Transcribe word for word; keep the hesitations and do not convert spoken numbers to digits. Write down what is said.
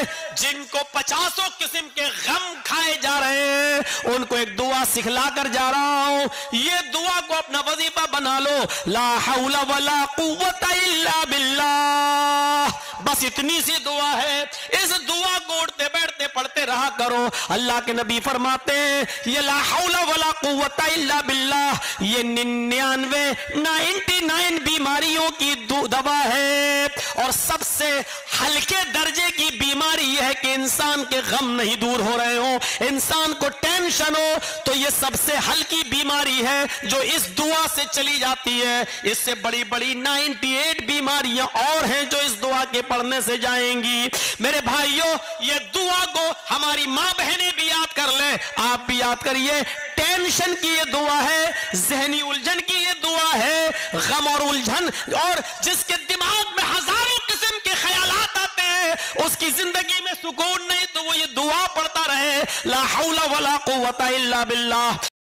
جن کو پچاسوں قسم کے غم کھائے جا رہے ہیں ان کو ایک دعا سکھلا کر جا رہا ہوں. یہ دعا کو اپنا وظیفہ بنا لو. لا حول ولا قوت الا باللہ. بس اتنی سی دعا ہے. اس دعا کو اٹھتے بیٹھتے پڑھتے رہا کرو. اللہ کے نبی فرماتے ہیں یہ لا حول ولا قوت الا باللہ یہ ننانوے نائنٹی نائن بیماریوں کی دوا ہے. اور سب سے ہلکے درجے کی بیماری یہ ہے کہ انسان کے غم نہیں دور ہو رہے ہوں, انسان کو ٹینشن ہو, تو یہ سب سے ہلکی بیماری ہے جو اس دعا سے چلی جاتی ہے. اس سے بڑی بڑی نائنٹی ایٹ بیماریاں اور ہیں جو اس دعا کے پڑھنے سے جائیں گی. میرے بھائیوں, یہ دعا کو ہماری ماں بہنیں بھی یاد کر لیں, آپ بھی یاد کریے. ٹینشن کی یہ دعا ہے, ذہنی الجھن کی یہ دعا ہے, غم اور الجھن اور جس کے دماغ میں ہزاروں قسم کے خیالات آتے ہیں اس کی زندگی میں سکون نہیں, تو وہ یہ دعا پڑھتا رہے. لا حول ولا قوت الا باللہ.